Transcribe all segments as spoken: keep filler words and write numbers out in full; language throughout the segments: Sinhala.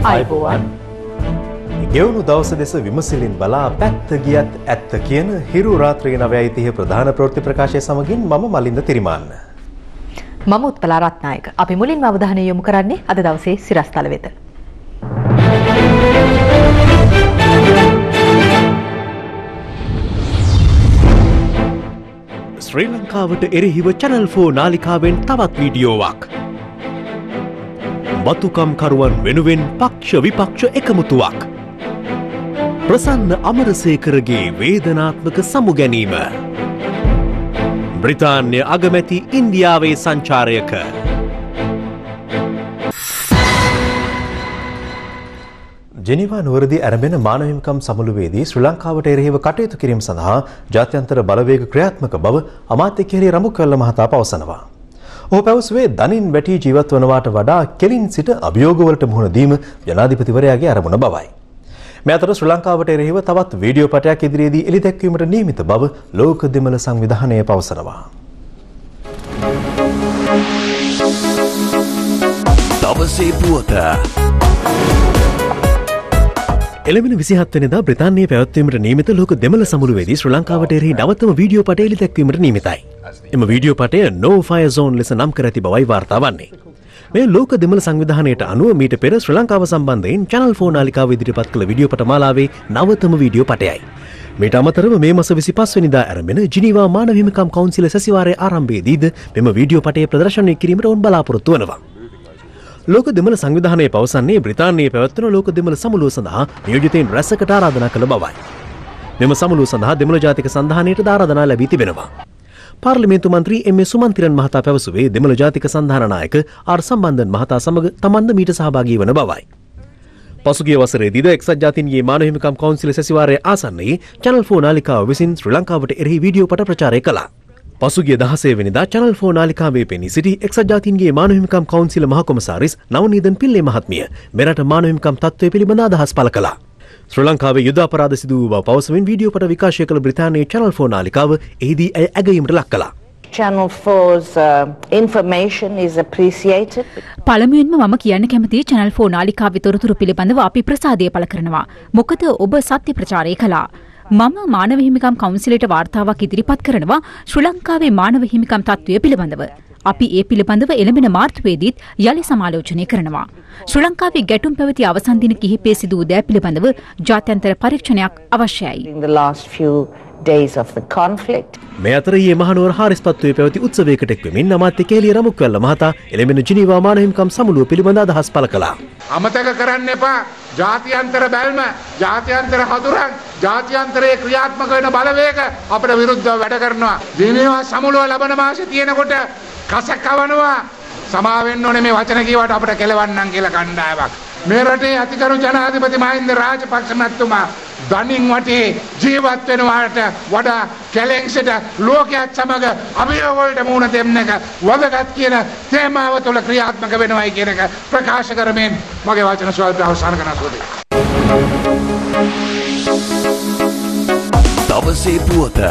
ආයුබෝවන්. ගෙවුණු දවස දෙස විමසිලින් බලා පැත්ත ගියත් ඇත්ත කියන හිරු රාත්‍රී නවයයි තිහ ප්‍රධාන ප්‍රවෘත්ති ප්‍රකාශය සමගින් මම මලින්ද තිරිමාන්න. මම උත්පලා රත්නායක. අපි මුලින්ම අවධානය යොමු කරන්නේ අද දවසේ සිරස්තල වෙත. ශ්‍රී ලංකාවට එරෙහිව චැනල් ෆෝ නාලිකාවෙන් තවත් වීඩියෝවක්. බතුකම්කරුවන් වෙනුවෙන් පක්ෂ විපක්ෂ එකමුතුවක්. ප්‍රසන්න අමරසේකරගේ වේදනාත්මක සමුගැනීම. බ්‍රිතාන්‍ය අගමැති ඉන්දියාවේ සංචාරයක. ජෙනීවා නුවරදී ආරම්භන මානව හිමිකම් සමුළුවේදී ශ්‍රී ලංකාවට එරෙහිව කටයුතු කිරීම සඳහා ජාත්‍යන්තර බලවේග ක්‍රියාත්මක බව අමාත්‍ය කෙරේ රමුක්වැල්ල මහතා පවසනවා. ඔහු පැවසුවේ දනින් වැටි ජීවත් වනවාට වඩා කෙලින් සිට අභියෝගවලට මුහුණ දීම ජනාධිපතිවරයාගේ අරමුණ බවයි. මේ අතර ශ්‍රී ලංකාවට එරෙහිව තවත් වීඩියෝ පටයක් ඉදිරියේදී එළි දැක්වීමට නියමිත බව ලෝක දෙමළ සංවිධානය පවසනවා. දවසේ පුවත එළවෙන විසිහත් වෙනිදා බ්‍රිතාන්‍යයේ පැවැත්වීමට නියමිත ලෝක දෙමළ සමුළුවේදී ශ්‍රී ලංකාවට එරෙහි නවතම වීඩියෝ පටය එළි දැක්වීමට නියමිතයි. එම වීඩියෝ පටය No Fire Zone ලෙස නම් කර ඇති බවයි වාර්තා වන්නේ. මේ ලෝක දෙමළ සංවිධානයට අනුව මීට පෙර ශ්‍රී ලංකාව සම්බන්ධයෙන් චැනල් ෆෝ නාලිකාව ඉදිරිපත් කළ වීඩියෝ පට මාලාවේ නවතම වීඩියෝ පටයයි. මීට අමතරව මේ මාස විසිපස් වෙනිදා ආරම්භන ජිනීවා මානව හිමිකම් කවුන්සිල සැසිවාරයේ ආරම්භයේදීද මෙම වීඩියෝ පටය ප්‍රදර්ශනය කිරීමට ඔවුන් බලාපොරොත්තු වෙනවා. ලෝක දෙමළ සංවිධානය පවසන්නේ බ්‍රිතාන්‍යයේ පැවැත්වෙන ලෝක දෙමළ සමුළුව සඳහා නියෝජිතයින් රැසකට ආරාධනා කළ බවයි. මෙම සමුළුව සඳහා දෙමළ ජාතික සංධානයට ආරාධනා ලැබී තිබෙනවා. පාර්ලිමේන්තු මන්ත්‍රී එම්.ඒ. සුමන්තිරන් මහතා පැවසුවේ දෙමළ ජාතික සංධාන නායක ආර් සම්බන්ධන් මහතා සමග තමන්ද මීට සහභාගී වන බවයි. පසුගිය වසරේදීද එක්සත් ජාතීන්ගේ මානව හිමිකම් කවුන්සිල සැසිවාරයේ ආසන්නයේ චැනල් ෆෝ නාලිකාව විසින් ශ්‍රී ලංකාවට එරෙහි වීඩියෝ පට ප්‍රචාරය කළා. පසුගිය දහසේ වෙනිදා චැනල් ෆෝ නාලිකාවේ පෙනී සිටි එක්සත් ජාතීන්ගේ මානව හිමිකම් කවුන්සිල මහ කොමසාරිස් නවනීදන් පිල්ලේ මහත්මිය මෙරට මානව හිමිකම් තත්ත්වය පිළිබඳ අදහස් පළ කළා. ශ්‍රී ලංකාවේ යුද අපරාධ සිදු වූ බව පවසමින් වීඩියෝ පට විකාශය කළ බ්‍රිතාන්‍යයේ චැනල් ෆෝ නාලිකාව එහිදී ඇය ඇගයීමට ලක් කළා. Channel four's uh, information is appreciated. පළමුවෙන්ම මම කියන්න කැමතියි Channel four නාලිකාවේ තොරතුරු පිළිබඳව අපි ප්‍රසාදය පළ කරනවා. මොකද ඔබ සත්‍ය ප්‍රචාරය කළා. මම මානව හිමිකම් කවුන්සිලයට වාර්තාවක් ඉදිරිපත් කරනවා ශ්‍රී ලංකාවේ මානව හිමිකම් තත්ත්වය පිළිබඳව. අපි ඒ පිළිබඳව එළඹෙන මාර්තුවේදීත් යලි සමාලෝචනය කරනවා. ශ්‍රී ලංකාවේ ගැටුම් පැවති අවසන් දින කිහිපයේ සිදු වූ දෑ පිළිබඳව ජාත්‍යන්තර පරීක්ෂණයක් අවශ්‍යයි. In the last few days of the conflict. මේ අතර ඊයේ මහනුවර හාරිස්පත්තුවේ පැවති උත්සවයකට එක්වෙමින් අමාත්‍ය කේලිය රමුක්වැල්ල මහතා එළඹෙන ජිනීවා මානව හිමිකම් සමුළුව පිළිබඳ අදහස් පළ කළා. අමතක කරන්න එපා ජාත්‍යන්තර බැල්ම, ජාත්‍යන්තර හතුරන්, ජාත්‍යන්තරයේ ක්‍රියාත්මක වෙන බලවේග අපිට විරුද්ධව වැඩ කරනවා. ජිනීවා සමුළුව ලබන මාසේ තියෙනකොට කස කවනවා. සමා වෙන්න ඕනේ මේ වචන කියවට අපිට කෙලවන්නම් කියලා කණ්ඩායමක්. මේ රටේ අතිගරු ජනාධිපති මහින්ද රාජපක්ෂ මහත්මයා දනින් වටේ ජීවත් වෙනවාට වඩා කැලෙන්සට ලෝකයක් සමග අභියෝග වලට මුහුණ දෙන්න එක වදගත් කියන තේමාව තුළ ක්‍රියාත්මක වෙනවයි කියන එක ප්‍රකාශ කරමින් මගේ වචන ස්වල්ප අවසන් කරනවා. දවසේ පුවත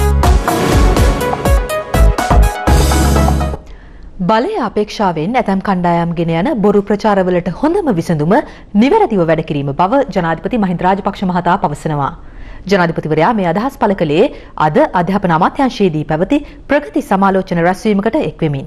බලය අපේක්ෂාවෙන් ඇතැම් කණ්ඩායම් ගෙන යන බොරු ප්‍රචාරවලට හොඳම විසඳුම නිවැරදිව වැඩ කිරීම බව ජනාධිපති මහින්ද රාජපක්ෂ මහතා පවසනවා. ජනාධිපතිවරයා මේ අදහස් පළ කළේ අද අධ්‍යාපන අමාත්‍යාංශයේදී පැවති ප්‍රගති සමාලෝචන රැස්වීමකට එක්වෙමින්.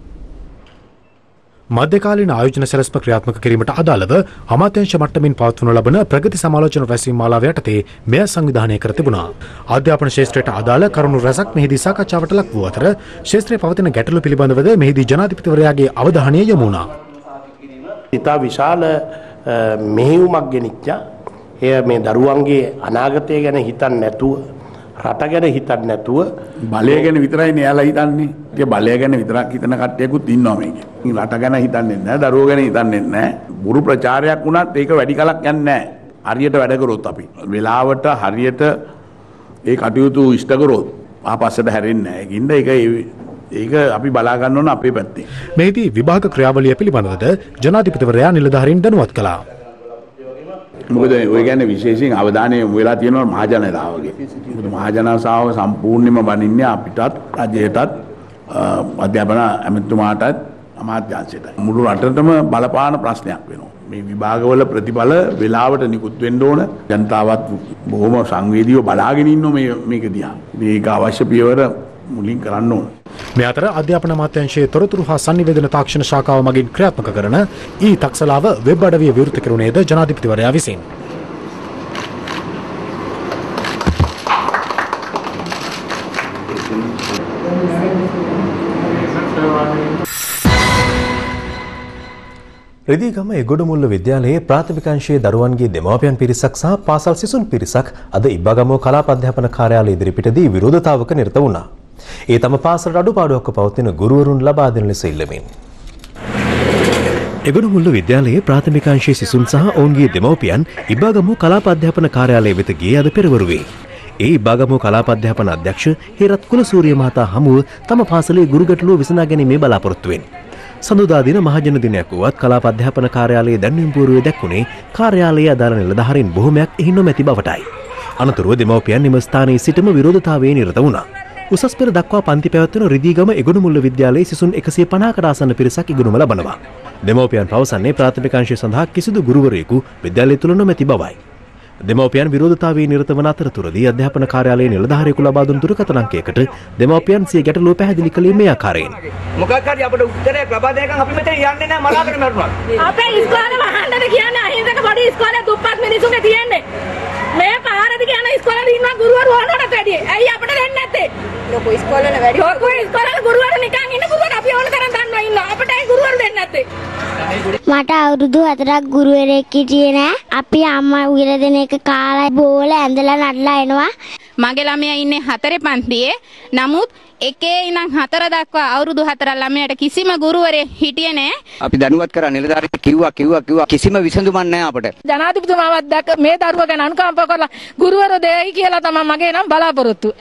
මධ්‍යකාලීන ආයෝජන සැලැස්ම ක්‍රියාත්මක කිරීමට අදාළව අමාත්‍යාංශ මට්ටමින් පවත්වනු ලබන ප්‍රගති සමාලෝචන රැස්වීම මාලාව යටතේ මෙය සංවිධානය කර තිබුණා. අධ්‍යාපන ශාස්ත්‍රයට අදාළ කරුණු රැසක් මෙහිදී සාකච්ඡාවට ලක් වූ අතර ශාස්ත්‍රයේ පවතින ගැටලු පිළිබඳවද මෙහිදී ජනාධිපතිවරයාගේ අවධානය යොමු වුණා. ඉතා විශාල මෙහෙයුමක් ගෙනිච්චා. එය මේ දරුවන්ගේ අනාගතය ගැන හිතන්නේ නැතුව රට ගැන හිතන්නේ නැතුව බලය ගැන විතරයි එයාලා හිතන්නේ. ඒ බලය ගැන විතරක් හිතන කට්ටියකුත් ඉන්නවා මේකේ. රට ගැන හිතන්නේ නැහැ, දරුවෝ ගැන හිතන්නේ නැහැ. බුරු ප්‍රචාරයක් වුණත් ඒක වැඩි කලක් යන්නේ නැහැ. හරියට වැඩ කරොත් අපි. වෙලාවට හරියට ඒ කටයුතු ඉෂ්ට කරොත් ආපස්සට හැරෙන්නේ නැහැ. ඒකින්ද ඒක ඒක අපි බලා ගන්න ඕන අපේ පැත්තේ. මේදී විභාග ක්‍රියාවලිය පිළිබඳවද ජනාධිපතිවරයා නිලධාරීන් දැනුවත් කළා. මොකද ඔය කියන්නේ විශේෂයෙන් අවධානය යොමු වෙලා තියෙනවා මහජනතාවගේ. මොකද මහජනතාව සම්පූර්ණයෙන්ම බනින්නේ අපිටත් රජයටත් අධ්‍යාපන ඇමතුමාටත් අමාත්‍යාංශයටත්. මුළු රටටම බලපාන ප්‍රශ්නයක් වෙනවා. මේ විභාගවල ප්‍රතිඵල වෙලාවට නිකුත් වෙන්න ඕන. ජනතාවත් බොහොම සංවේදීව බලාගෙන ඉන්නවා මේ මේක දිහා. මේක අවශ්‍ය පියවර මුලින් කරන්න ඕන. මේ අතර අධ්‍යාපන අමාත්‍යාංශයේ තොරතුරු හා sannivedana තාක්ෂණ ශාඛාව මගින් ක්‍රියාත්මක කරන ඊ තක්සලාව වෙබ් අඩවිය විවෘත කෙරුණේද ජනාධිපතිවරයා විසින්. රිදීගම එගොඩමුල්ල විද්‍යාලයේ ප්‍රාථමික අංශයේ දරුවන්ගේ දෙමාපියන් පිරිසක් සහ පාසල් සිසුන් පිරිසක් අද ඉබ්බාගමුව කලාප අධ්‍යාපන කාර්යාලය ඉදිරිපිටදී විරෝධතාවක නිරත වුණා. ඒ තම පාසලට අඩුපාඩුවක්ව පවතින ගුරුවරුන් ලබා දෙන ලෙස ඉල්ලමින්. එගොඩමුල්ල විද්‍යාලයේ ප්‍රාථමික අංශයේ සිසුන් සහ ඔවුන්ගේ දෙමව්පියන් ඉබ්බාගමුව කලාප අධ්‍යාපන කාර්යාලය වෙත ගියේ අද පෙරවරුවේ. ඒ ඉබ්බාගමුව කලාප අධ්‍යාපන අධ්‍යක්ෂ හේරත් කුලසූරිය මහතා හමුව තම පාසලේ ගුරු ගැටලුව විසඳා ගැනීමේ බලාපොරොත්තු වෙන. සඳුදා දින මහජන දිනයක් වුවත් කලාප අධ්‍යාපන කාර්යාලයේ දැන්වීම් පූර්වයේ දැක්ුණේ කාර්යාලයේ අදාළ නිලධාරීන් බොහොමයක් එහි නොමැති බවටයි. අනතුරුව දෙමව්පියන් එම ස්ථානයේ සිටම විරෝධතාවයේ නිරත වුණා. උසස් පෙර දක්වා පන්ති පැවැත්වෙන රිදීගම එගොඩමුල්ල විද්‍යාලයේ සිසුන් එකසිය පනහකට ආසන්න පිරිසක් ඉගෙනුම ලබනවා. දෙමව්පියන් පවසන්නේ ප්‍රාථමික අංශය සඳහා කිසිදු ගුරුවරයෙකු විද්‍යාලය තුළ නොමැති බවයි. දෙමව්පියන් විරෝධතාවයේ නිරත වන අතරතුරදී අධ්‍යාපන කාර්යාලයේ නිලධාරියෙකු ලබා දුන් දුරකථන අංකයකට දෙමව්පියන් සිය ගැටලුව පැහැදිලි කළේ මේ ආකාරයෙන්. මොකක් හරි අපිට උත්තරයක් ලබා දෙනකන් අපි මෙතන යන්නේ නැහැ මලාගෙන මරුණා. අපේ ඉස්කෝලේ වහන්නද කියන්නේ අහිංසක පොඩි ඉස්කෝලේ දුප්පත් මිනිසුන්ගේ තියෙන්නේ. මේ පාරදී කියන ඉස්කෝලේ ඉන්න ගුරුවරු වහනකට වැඩි. ඇයි අපිට දෙන්නේ නැත්තේ? ලොකු ඉස්කෝලේ වැඩි. ලොකු ඉස්කෝලේ ගුරුවරු නිකන් ඉන්න ගුරුවරු අපි ඕන තරම් දන්නවා ඉන්නවා. අපිට ඒ ගුරුවරු දෙන්නේ නැත්තේ. මට අවුරුදු හතරක් ගුරුවරයෙක් හිටියේ නෑ. අපි අම්මා උයලා දෙන එක කාලා බෝල ඇඳලා නඩලා එනවා. මගේ ළමයා ඉන්නේ හතරේ පන්තියේ. නමුත් එකේ ඉඳන් හතර දක්වා අවුරුදු හතර ළමයාට කිසිම ගුරුවරයෙක් හිටියේ නෑ. අපි දැනුවත් කරා නිලධාරීන් කිව්වා කිව්වා කිව්වා කිසිම විසඳුමක් නෑ අපිට. ජනාධිපතිතුමාවත් දැක්ක මේ දරුවා ගැන අනුකම්පා කරලා ගුරුවරු දෙයි කියලා තමයි මගේ නම් බලාපොරොත්තු.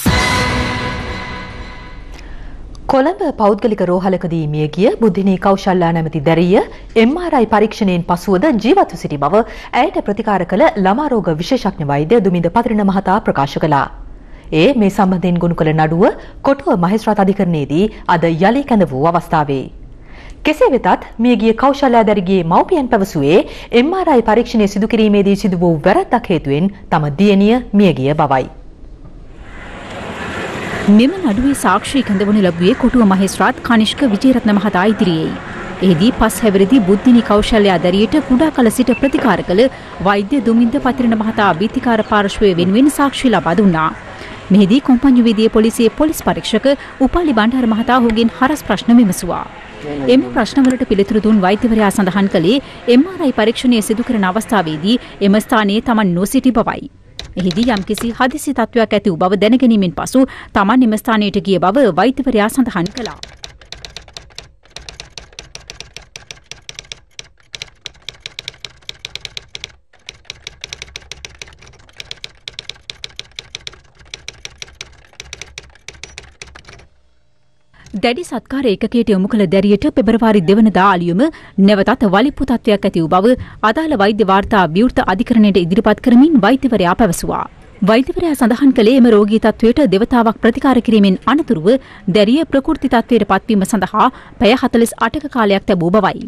කොළඹ පෞද්ගලික රෝහලකදී මිය ගිය බුද්ධිනී කෞශල්‍යා නැමැති දැරිය එම් ආර් ආයි පරීක්ෂණයෙන් පසුවද ජීවත්ව සිටි බව ඇයට ප්‍රතිකාර කළ ළමා රෝග විශේෂඥ වෛද්‍ය දුමින්ද පතිරණ මහතා ප්‍රකාශ කළා. ඒ මේ සම්බන්ධයෙන් ගොනු කළ නඩුව කොටුව මහේස්ත්‍රාත් අධිකරණයේදී අද යලි කැඳ වූ අවස්ථාවේ. කෙසේ වෙතත් මියගිය කෞශල්‍යා දැරිගේ මව්පියන් පැවසුවේ එම් ආර් ආයි පරීක්ෂණය සිදු කිරීමේදී සිදු වූ වැරැද්දක් හේතුවෙන් තම දියණිය මියගිය බවයි. මෙම නඩුවේ සාක්ෂි කැඳවනු ලැබුවේ කොටුව මහේස්ත්‍රාත් කනිෂ්ක විජේරත්න මහතා ඉදිරියේ. එහිදී පස් හැවිරිදි බුද්ධිනී කෞශල්‍යා දැරියට කුඩා කල සිට ප්‍රතිකාර කළ වෛද්‍ය දුමින්ද පතිරණ මහතා බීතිකාර පාර්ශ්වය වෙනුවෙන් සාක්ෂි ලබා දුන්නා. මෙහිදී කොම්පඤ්ඤු වීදියේ පොලිසියේ පොලිස් පරීක්ෂක උපාලි බණ්ඩාර මහතා ඔහුගෙන් හරස් ප්‍රශ්න විමසුවා. එම ප්‍රශ්නවලට පිළිතුරු දුන් වෛද්‍යවරයා සඳහන් කළේ එම් ආර් ආයි පරීක්ෂණය සිදු කරන අවස්ථාවේදී එම ස්ථානයේ තමන් නොසිටි බවයි. එහිදී යම්කිසි හදිසි තත්ත්වයක් ඇති වූ බව දැනගැනීමෙන් පසු තමන් එම ස්ථානයට ගිය බව වෛද්‍යවරයා සඳහන් කළා. දැඩි සත්කාර ඒකකයට යොමු කළ දැරියට පෙබරවාරි දෙවනදා අලියුම නැවතත් වලිප්පු තත්ත්වයක් ඇති වූ බව අදාළ වෛද්‍ය වාර්තා විවෘත අධිකරණයට ඉදිරිපත් කරමින් වෛද්‍යවරයා පැවසුවා. වෛද්‍යවරයා සඳහන් කළේ එම රෝගී තත්ත්වයට දෙවතාවක් ප්‍රතිකාර කිරීමෙන් අනතුරුව දැරිය ප්‍රකෘති තත්ත්වයට පත්වීම සඳහා පැය හතළිස් අටක කාලයක් ලැබූ බවයි.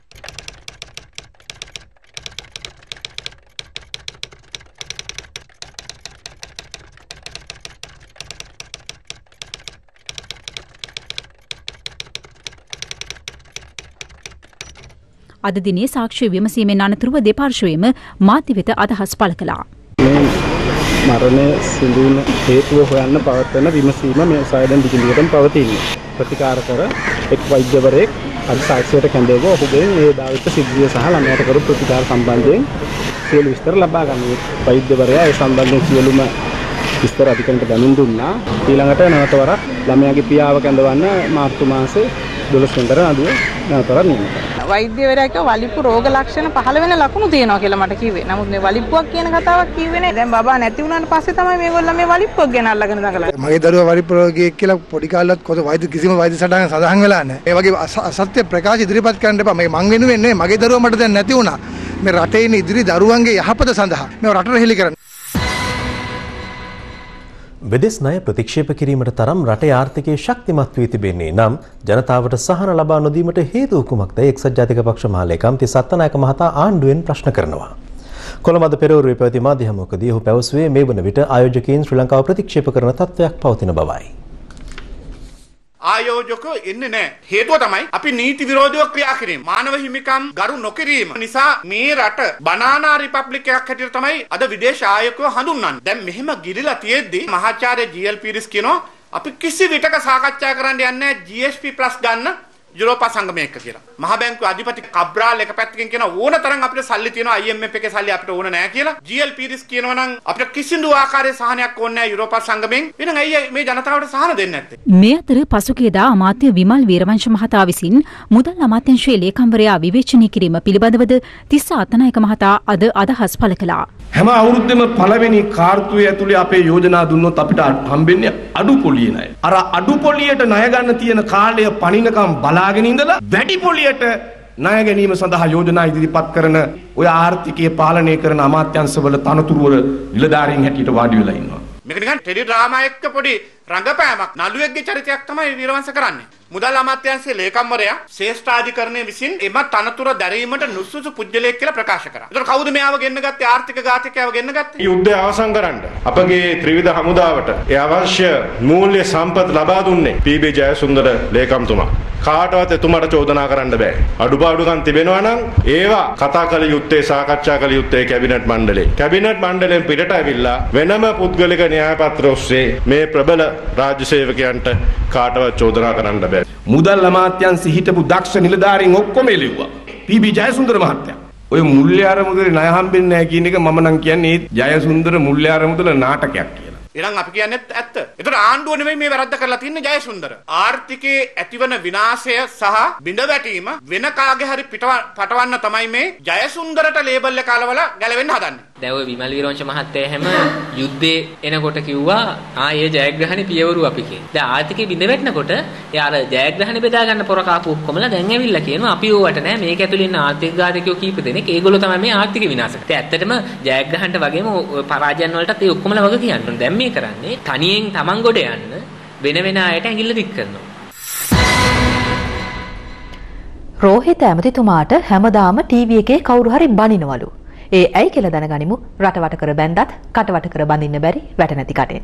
අද දිනේ සාක්ෂි විමසීමෙන් අනතුරුව දෙපාර්ශ්වයේම මාධ්‍ය වෙත අදහස් පළ කළා. මරණය සිදුවන හේතුව හොයන්න පවත්වන විමසීම මේ සායදන් දිගින් පවතින්නේ. ප්‍රතිකාර කර එක් වෛද්‍යවරයෙක් අද සාක්ෂියට කැඳවුව ඔහුගේ මේ දාවිත සිද්ධිය සහ ළමයාට කරු ප්‍රතිකාර සම්බන්ධයෙන් සියලු විස්තර ලබා ගන්න. වෛද්‍යවරයා ඒ සම්බන්ධයෙන් සියලුම විස්තර අධිකරණයට දැනුම් දුන්නා. ඊළඟට නැවත වරක් ළමයාගේ පියාව කැඳවන්න මාර්තු මාසේ දොළොස් වෙනිදා නඩුව නැවත වරක් නියම කරා. වෛද්‍යවරයා කිව්වා වලිප්පු රෝග ලක්ෂණ පහළ වෙන ලකුණු තියෙනවා කියලා මට කිව්වේ. නමුත් මේ වලිප්පුවක් කියන කතාවක් කිව්වේ නෑ. දැන් බබා නැති වුණාට පස්සේ තමයි මේගොල්ලෝ මේ වලිප්පුවක් ගැන අල්ලගෙන දඟලන්නේ. මගේ දරුවා වලිප්පු රෝගියෙක් කියලා පොඩි කාලෙත් කොහොම වෛද්‍ය කිසිම වෛද්‍ය සටහනක සඳහන් වෙලා නැහැ. ඒ වගේ අසත්‍ය ප්‍රකාශ ඉදිරිපත් කරන්න එපා. මගේ මං වෙනුවෙන් නෙමෙයි මගේ දරුවා මට දැන් නැති වුණා. මේ රටේ ඉන්න ඉදිරි දරුවන්ගේ යහපත සඳහා මේ රටට හෙළි කරන්න. විදෙස් ණය ප්‍රතික්ෂේප කිරීමට තරම් රටේ ආර්ථිකය ශක්තිමත් වී තිබෙන්නේ නම් ජනතාවට සහන ලබා නොදීමට හේතුව කුමක්ද? එක්සත් ජාතික පක්ෂ මහලේකම් තිස්ස අත්තනායක මහතා ආණ්ඩුවෙන් ප්‍රශ්න කරනවා. කොළඹ පෙරවරුවේ පැවති මාධ්‍ය හමුවකදී ඔහු පැවසුවේ මේ වන විට ආයෝජකයින් ශ්‍රී ලංකාව ප්‍රතික්ෂේප කරන තත්ත්වයක් පවතින බවයි. ආයෝජකෝ එන්නේ නැහැ. හේතුව තමයි අපි නීති විරෝධීව ක්‍රියා කිරීම. මානව හිමිකම් ගරු නොකිරීම නිසා මේ රට බනානා රිපබ්ලික් එකක් හැටියට තමයි අද විදේශ ආයෝජකව හඳුන්වන්නේ. දැන් මෙහෙම ගිලිලා තියෙද්දි මහාචාර්ය ජී.එල්. පීරිස් කියනවා අපි කිසි විටක සාකච්ඡා කරන්න යන්නේ නැහැ ජී එස් පී ප්ලස් ගන්න යුරෝපා සංගමය එක්ක කියලා. මහ බැංකුවේ අධිපති කබ්‍රාල් එක පැත්තකින් කියන ඕන තරම් අපිට සල්ලි තියෙනවා ආයි එම් එෆ් එකේ සල්ලි අපිට ඕන නැහැ කියලා. ජී.එල්. පීරිස් කියනවා නම් අපිට කිසිදු ආකාරයේ සහනයක් ඕනේ නැහැ යුරෝපා සංගමයෙන්. එහෙනම් අයියා මේ ජනතාවට සහන දෙන්නේ නැත්තේ? මේ අතර පසුගියදා අමාත්‍ය විමල් වීරවංශ මහතා විසින් මුදල් අමාත්‍යාංශයේ ලේකම්වරයා විවේචනය කිරීම පිළිබඳවද තිස්ස අත්තනායක මහතා අද අදහස් පළ කළා. හැම අවුරුද්දෙම පළවෙනි කාර්තුවේ ඇතුලේ අපේ යෝජනා දුන්නොත් අපිට හම්බෙන්නේ අඩු පොලියේ ණය. අර අඩු පොලියට ණය ගන්න තියෙන කාලය පණිනකම් බලාගෙන ඉඳලා වැඩි පොලියට ණය ගැනීම සඳහා යෝජනා ඉදිරිපත් කරන ඔය ආර්ථිකය පාලනය කරන අමාත්‍යාංශවල තනතුරු වල නිලධාරීන් හැටියට වාඩි වෙලා ඉන්නවා. මේක නිකන් ටෙලි ඩ්‍රාමා එක්ක පොඩි රංගපෑමක් නළුවෙක්ගේ චරිතයක් තමයි වීරවංශ කරන්නේ. මුදල් අමාත්‍යාංශයේ ලේකම්වරයා ශ්‍රේෂ්ඨාධිකරණය විසින් එම තනතුර දැරීමට නුසුසු පුජ්‍යලයක් කියලා ප්‍රකාශ කරා. ඒතර කවුද මෙයාව ගෙන්න ගත්තේ? ආර්ථික ඝාතකයව ගෙන්න ගත්තේ? යුද්ධය අවසන් කරන්න අපගේ ත්‍රිවිධ හමුදාවට ඒ අවශ්‍ය මූල්‍ය සම්පත් ලබා දුන්නේ පී.බී. ජයසුන්දර ලේකම්තුමා. කාටවත් එතුමාට චෝදනා කරන්න බෑ. අඩුපාඩුකම් තිබෙනවා නම් ඒවා කතා කළ යුත්තේ සාකච්ඡා කළ යුත්තේ කැබිනට් මණ්ඩලේ. කැබිනට් මණ්ඩලයෙන් පිටට ඇවිල්ලා වෙනම පුද්ගලික න්‍යාය පත්‍ර ඔස්සේ මේ ප්‍රබල රාජ්‍ය සේවකයන්ට කාටවත් චෝදනා කරන්න බෑ. මුදල් අමාත්‍යාංශෙ හිටපු දක්ෂ නිලධාරීන් ඔක්කොම එළියුවා. පී.බී. ජයසුන්දර මහත්තයා. ඔය මුල්‍ය අරමුදලේ ණය හම්බෙන්නේ නැහැ කියන එක මම නම් කියන්නේ ජයසුන්දර මුල්‍ය අරමුදල නාටකයක් කියලා. එහෙනම් අපි කියන්නේ ඇත්ත. ඒතර ආණ්ඩුව නෙමෙයි මේ වැරද්ද කරලා තින්නේ ජයසුන්දර. ආර්ථිකයේ ඇතිවන විනාශය සහ බිඳවැටීම වෙන කාගේ හරි පටවන්න තමයි මේ ජයසුන්දරට ලේබල් එක අලවලා ගැලවෙන්න හදන්නේ. දැන් ඔය විමල් වීරවංශ මහත්තයා හැම යුද්ධේ එනකොට කිව්වා ආ ඒ ජයග්‍රහණේ පියවරු අපි කියන. දැන් ආර්ථිකේ බිඳවැටෙනකොට එයා අර ජයග්‍රහණේ බෙදා ගන්න පොර කාපු ඔක්කොමලා දැන් ඇවිල්ලා කියනවා අපි ඕවට නෑ මේක ඇතුළේ ඉන්න ආර්ථික ඝාතකයෝ කීප දෙනෙක් ඒගොල්ලෝ තමයි මේ ආර්ථික විනාශ කරන්නේ. ඇත්තටම ජයග්‍රහණට වගේම පරාජයන් වලටත් ඒ ඔක්කොමලා වග කියන්න දැන් මේ කරන්නේ තනියෙන් Taman ගොඩ යන්න වෙන වෙන අයට ඇඟිල්ල දික් කරනවා. රෝහිත ඇමතිතුමාට හැමදාම ටීවී එකේ කවුරු හරි බනිනවලු. ඒ ඇයි කියලා දැනගනිමු. රටවට කර බැන්දත් කටවට කර බඳින්න බැරි වැට නැති කටෙන්.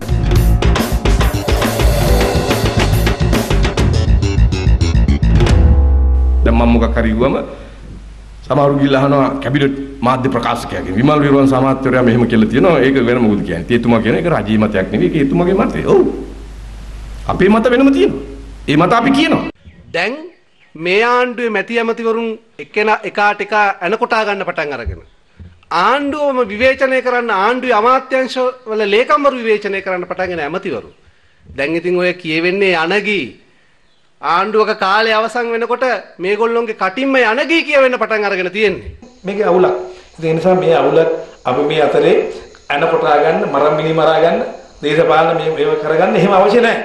දැන් මම මොකක් හරි කිව්වම සමහරු ගිහලා අහනවා කැබිනට් මාධ්‍ය ප්‍රකාශකයාගෙන් විමල් වීරවංශ අමාත්‍යවරයා මෙහෙම කියලා තියෙනවා ඒක වෙන මොකද කියන්නේ. ඒ තුමා කියන එක රජී මතයක් නෙවෙයි ඒක ඒ තුමාගේ මතය. ඔව්. අපේ මත වෙනම තියෙනවා. ඒ මත අපි කියනවා. දැන් මේ ආණ්ඩුවේ මැති ඇමතිවරුන් එක්කෙනා එකාට එක ඇන කොටා ගන්න පටන් අරගෙන ආණ්ඩුවම විවේචනය කරන්න ආණ්ඩුවේ අමාත්‍යාංශ වල ලේකම්වරු විවේචනය කරන්න පටන් ගෙන ඇමතිවරු. දැන් ඉතින් ඔය කියවෙන්නේ අනගී ආණ්ඩුවක කාලය අවසන් වෙනකොට මේගොල්ලොන්ගේ කටින්ම යනගී කියවෙන්න පටන් අරගෙන තියෙන්නේ. මේකේ අවුලක්. ඒ නිසා මේ අවුල අපි මේ අතරේ ඇන කොටා ගන්න, මරම් මිනි මරා ගන්න, දේශපාලන මේ මේව කරගන්න එහෙම අවශ්‍ය නැහැ.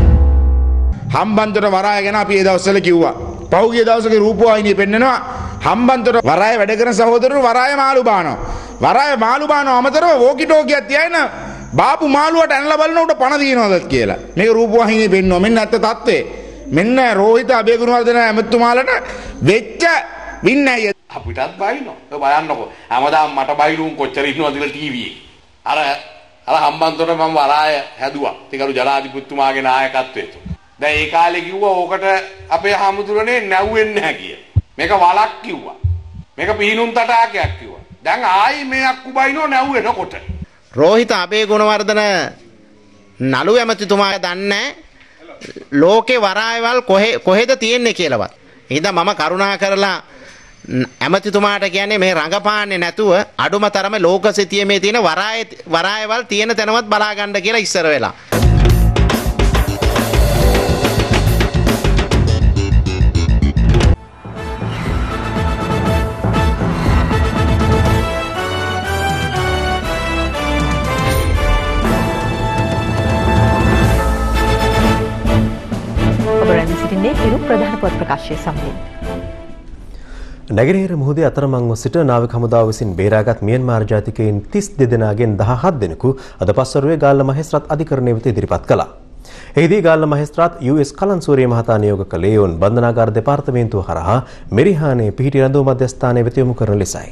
හම්බන්තොට වරාය ගැන අපි ඒ දවස්වල කිව්වා. පහුගිය දවසක රූපවාහිනිය පෙන්නනවා හම්බන්තොට වරාය වැඩ කරන සහෝදරවරු වරාය මාළු බානවා. වරාය මාළු බානව අමතරව වෝකි ටෝකියක් තියාගෙන බාපු මාළුවට ඇනලා බලනකොට පණ දිනනවද කියලා. මේක රූපවාහිනියේ පෙන්නනවා. මෙන්න ඇත්ත තත්ත්වය. මෙන්න රෝහිත අබේගුණවර්ධන ඇමතුමාලට වෙච්ච වින්නය. අපිටත් බයිනෝ. ඔය බලන්නකෝ. හැමදාම මට බයිලුන් කොච්චර ඉන්නවද කියලා ටීවී එකේ. අර අර හම්බන්තොට මම වරාය හැදුවා. තිකරු ජනාධිපතිතුමාගේ නායකත්වයට. දැන් ඒ කාලේ කිව්වා ඕකට අපේ හමුදුරනේ නැව්වෙන්නේ නැහැ කියලා. මේක වලක් කිව්වා. මේක පීනුම් තටාකයක් කිව්වා. දැන් ආයි මේ අක්කු බයිනෝ නැව්වෙනකොට. රෝහිත අබේගුණවර්ධන නළු ඇමතිතුමා දන්නේ ලෝකේ වරායවල් කොහෙ කොහෙද තියෙන්නේ කියලාවත්. එහෙනම් මම කරුණා කරලා ඇමතිතුමාට කියන්නේ මේ රංගපාන්නේ නැතුව අඩුම තරමේ ලෝක සිතියමේ තියෙන වරාය වරායවල් තියෙන තැනවත් බලා ගන්න කියලා ඉස්සර වෙලා. ප්‍රධාන පොත් ප්‍රකාශය සමගින් නැගෙනහිර මුහුදේ අතරමංව සිට නාවික හමුදාව විසින් බේරාගත් මියන්මාර් ජාතිකයින් තිස් දෙදෙනාගෙන් දහහත් දෙනෙකු අද පස්වරුවේ ගාල්ල මහේස්ත්‍රාත් අධිකරණය වෙත ඉදිරිපත් කළා. එහිදී ගාල්ල මහේස්ත්‍රාත් යූ එස් කලන්සූරිය මහතා නියෝග කළේ ඔවුන් බන්ධනාගාර දෙපාර්තමේන්තුව හරහා මෙරිහානේ පිහිටි රඳවු මධ්‍යස්ථානයේ වෙත යොමු කරන ලෙසයි.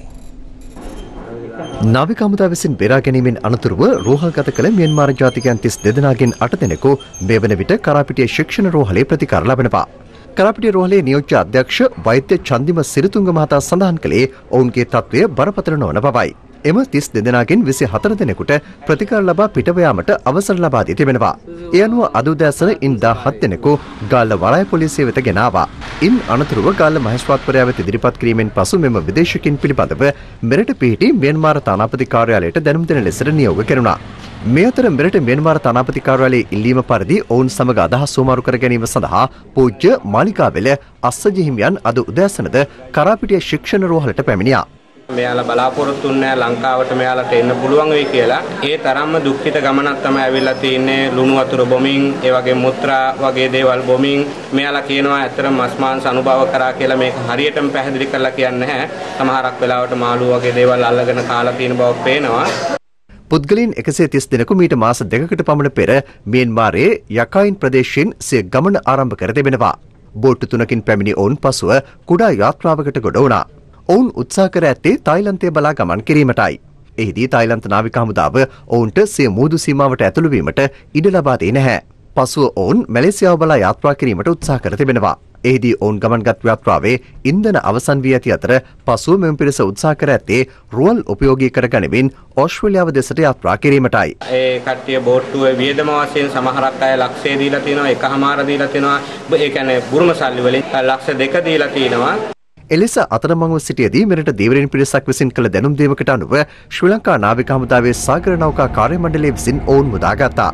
නාවික හමුදාව විසින් බේරා ගැනීමෙන් අනතුරුව රෝහල්ගත කළ මියන්මාර් ජාතිකයන් තිස් දෙදෙනාගෙන් අට දෙනෙකු මේ වන විට කරාපිටිය ශික්ෂණ රෝහලේ ප්‍රතිකාර ලබනවා. කරාපිටිය රෝහලේ නියෝජ්‍ය අධ්‍යක්ෂ වෛද්‍ය චන්දිම සිරිතුංග මහතා සඳහන් කළේ ඔවුන්ගේ තත්ත්වය බරපතල නොවන බවයි. එම තිස් දෙදෙනාගෙන් විසි හතර දෙනෙකුට ප්‍රතිකාර ලබා පිටව යාමට අවසර ලබා දී තිබෙනවා. ඒ අනුව අද උදෑසන ඉන් දහහත් දෙනෙකු ගාල්ල වරාය පොලිසිය වෙත ගෙන ආවා. ඉන් අනතුරුව ගාල්ල මහේස්ත්‍රාත්වරයා වෙත ඉදිරිපත් කිරීමෙන් පසු මෙම විදේශිකින් පිළිබඳව මෙරට පිහිටි මියන්මාර තානාපති කාර්යාලයට දැනුම් දෙන ලෙසට නියෝග කෙරුණා. මේ අතර මෙරට මියන්මාර තානාපති කාර්යාලයේ ඉල්ලීම පරිදි ඔවුන් සමග අදහස් සෝමාරු කර ගැනීම සඳහා පූජ්‍ය මාලිකාවෙල අස්සජි හිමියන් අද උදෑසනද කරාපිටිය ශික්ෂණ රෝහලට පැමිණියා. මෙයාලා බලාපොරොත්තු වෙන්නේ ලංකාවට මෙයාලට එන්න පුළුවන් වෙයි කියලා. ඒ තරම්ම දුක්ඛිත ගමනක් තමයි ඇවිල්ලා තියෙන්නේ. ලුණු වතුර බොමින්, ඒ වගේ මුත්‍රා වගේ දේවල් බොමින් මෙයාලා කියනවා ඇත්තටම මස් මාංශ අනුභව කරා කියලා. මේක හරියටම පැහැදිලි කරලා කියන්නේ නැහැ. සමහරක් වෙලාවට මාළු වගේ දේවල් අල්ලගෙන කාලා තියෙන බවක් පේනවා. පුද්ගලයන් එකසිය තිස් දෙනෙකු මීට මාස දෙකකට පමණ පෙර මියන්මාරයේ යකයින් ප්‍රදේශයෙන් සිය ගමන ආරම්භ කර තිබෙනවා. බෝට්ටු තුනකින් පැමිණි ඔවුන් පසුව කුඩා යාත්‍රාවකට ගොඩ වුණා. ඔවුන් උත්සාහ කර ඇත්තේ තායිලන්තය බලා ගමන් කිරීමටයි. එහිදී තායිලන්ත නාවික හමුදාව ඔවුන්ට සිය මුහුදු සීමාවට ඇතුළු වීමට ඉඩ ලබා දී නැහැ. පසුව ඔවුන් මැලේසියාව බලා යාත්‍රා කිරීමට උත්සාහ කර තිබෙනවා. එහිදී ඔවුන් ගමන්ගත් යාත්‍රාවේ ඉන්ධන අවසන් වී ඇති අතර පසුව මෙම පිරිස උත්සාහ කර ඇත්තේ රුවල් උපයෝගී කර ගනිමින් ඕස්ට්‍රේලියාව දෙසට යාත්‍රා කිරීමටයි. ඒ කට්ටිය බෝට්ටුවේ වියදම වශයෙන් සමහරක් අය ලක්ෂය දීලා තිනවා, එකහමාර දීලා තිනවා. ඒ කියන්නේ බුරුම සල්ලි වලින් ලක්ෂ දෙක දීලා තිනවා. එලෙස අතරමංව සිටියදී මෙරට දේවරීන් පිරිසක් විසින් කළ දැනුම් දීමකට අනුව ශ්‍රී ලංකා නාවික හමුදාවේ සාගර නෞකා කාර්ය මණ්ඩලය විසින් ඔවුන් මුදාගත්තා.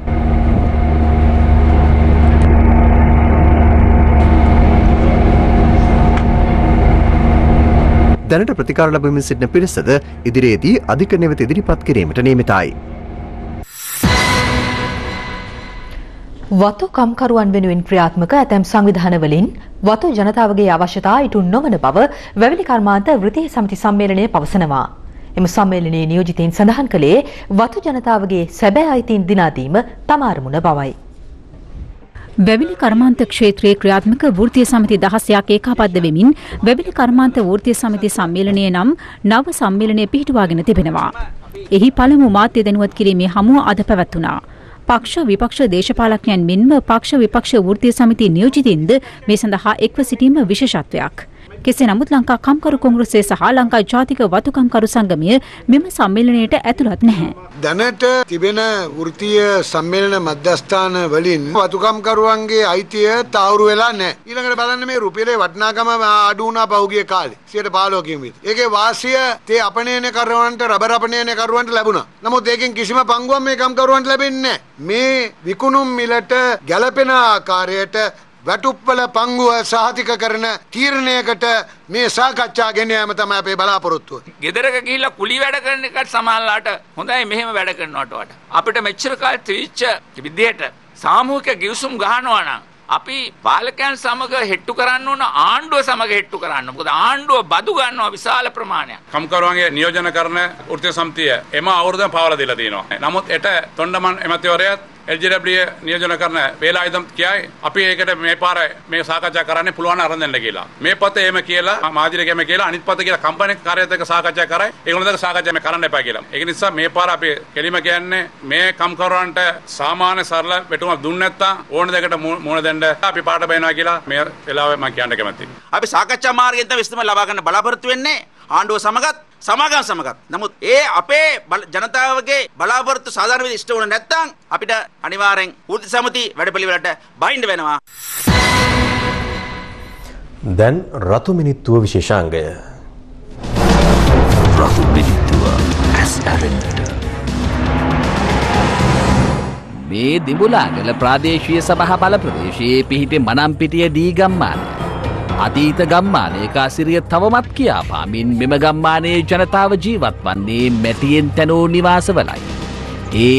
දැනට ප්‍රතිකාර ලැබෙමින් සිටින පිරිසද ඉදිරියේදී අධිකරණය වෙත ඉදිරිපත් කිරීමට නියමිතයි. වතු කම්කරුවන් වෙනුවෙන් ක්‍රියාත්මක ඇතැම් සංවිධානවලින් වතු ජනතාවගේ අවශ්‍යතා ඉටු නොවන බව වැවිලි කර්මාන්ත වෘත්තීය සමිති සම්මේලනය පවසනවා. එම සම්මේලනයේ නියෝජිතයින් සඳහන් කළේ වතු ජනතාවගේ සැබෑ අයිතීන් දිනාදීම තම අරමුණ බවයි. වැවිලි කර්මාන්ත ක්ෂේත්‍රයේ ක්‍රියාත්මක වෘත්තීය සමිති දහසයක් ඒකාබද්ධ වෙමින් වැවිලි කර්මාන්ත වෘත්තීය සමිති සම්මේලනයේ නම් නව සම්මේලනය පිහිටුවාගෙන තිබෙනවා. එහි පළමු මාධ්‍ය දැනුවත් කිරීමේ හමුව අද පැවැත්වුණා. පක්ෂ විපක්ෂ දේශපාලකයන් මෙන්ම පක්ෂ විපක්ෂ වෘත්තීය සමිති නියෝජිතින්ද මේ සඳහා එක්ව සිටීම විශේෂත්වයක්. කෙසේ නමුත් ලංකා කම්කරු කොංග්‍රසය සහ ලංකා ජාතික වතු කම්කරු සංගමය මෙම සම්මේලනයට ඇතුළත් නැහැ. දැනට තිබෙන වෘත්තීය සම්මේලන මධ්‍යස්ථාන වලින් වතුකම්කරුවන්ගේ අයිතිය තාවුරු වෙලා නැහැ. ඊළඟට බලන්න මේ රුපියලේ වටිනාකම අඩු වුණා පහුගිය කාලේ සියයට පහළොවකින් විතර. ඒකේ වාසිය තේ අපනයන කරුවන්ට රබර් අපනයන කරුවන්ට ලැබුණා. නමුත් ඒකෙන් කිසිම පංගුවක් මේ කම්කරුවන්ට ලැබෙන්නේ නැහැ. මේ විකුණුම් මිලට ගැළපෙන ආකාරයට වැටුප්වල පංගුව සහතික කරන තීරණයකට මේ සාකච්ඡා ගෙන යාම තමයි අපේ බලාපොරොත්තුව. ගෙදරක ගිහිල්ලා කුලි වැඩ කරන එකට සමහරලාට හොඳයි මෙහෙම වැඩ කරනවට වඩා. අපිට මෙච්චර කාල තිරිච්ච විදියට සාමූහික ගිවිසුම් ගහනවා නම් අපි පාලකයන් සමග හෙට්ටු කරන්න ඕන, ආණ්ඩුව සමග හෙට්ටු කරන්න. මොකද ආණ්ඩුව බදු ගන්නවා විශාල ප්‍රමාණයක්. කම්කරුවන්ගේ නියෝජන කරන වෘත්තීය සමිතිය එම අවුරුද්දම පවලා දීලා තියෙනවා. නමුත් එට තොණ්ඩමන් එමැතිවරයාත් එල් ජී ඩබ්ලිව් නියෝජන කරන වේලායුධම් කියයි අපි ඒකට මේ පාර මේ සාකච්ඡා කරන්න පුළුවන් අරන් දෙන්න කියලා. මේ පතේ එහෙම කියලා මාධ්‍යරේකම කියලා අනිත් පතේ කියලා කම්පැනි කාර්යාලයත් එක්ක සාකච්ඡා කරයි. ඒගොල්ලෝ දෙක සාකච්ඡා මේ කරන්න එපා කියලා. ඒක නිසා මේ පාර අපි කෙලිම කියන්නේ මේ කම්කරුවන්ට සාමාන්‍ය සරල වැටුමක් දුන්නේ නැත්නම් ඕන දෙයකට මුණ දෙන්න අපි පාට බයනවා කියලා මේ වෙලාවේ මම කියන්න කැමතියි. අපි සාකච්ඡා මාර්ගයෙන් තමයි විසඳුම ලබා ගන්න බලාපොරොත්තු වෙන්නේ ආණ්ඩුව සමගත් සමාගම් සමගත්. නමුත් ඒ අපේ ජනතාවගේ බලාපොරොත්තු සාධාරණ විදිහට ඉෂ්ට වුණ නැත්නම් අපිට අනිවාර්යෙන් වෘත්තීය සමිති වැඩපිළිවෙලට බහිඳ වෙනවා. දැන් රතු මිනිත්තුව විශේෂාංගය. රතු මිනිත්තුව ඇස් ඇරෙන්නට. මේ දිඹුලාගල ප්‍රාදේශීය සභා බල ප්‍රදේශයේ පිහිටි මනම්පිටිය දී ගම්මානය. අතීත ගම්මානයක අසිරිය තවමත් කියා පාමින් මෙම ගම්මානයේ ජනතාව ජීවත් වන්නේ මැටියෙන් තැනූ නිවාසවලයි. ඒ